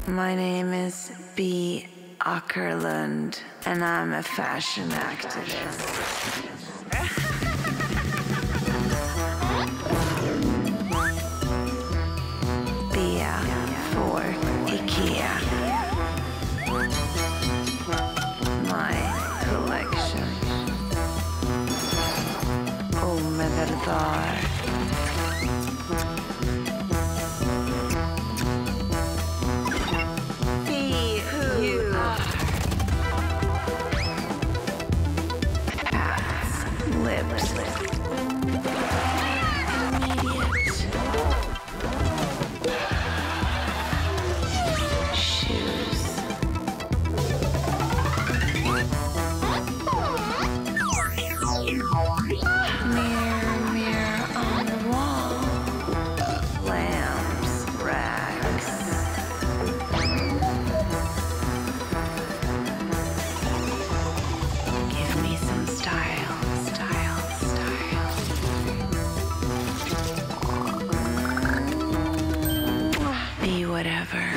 My name is Bea Åkerlund, and I'm a fashion activist. Bea for IKEA. My collection. OMEDELBAR. Be who you are. Hats, lips, shoes. Mirror, mirror on the wall. Lamps, rags. Give me some style, style, style. Be whatever.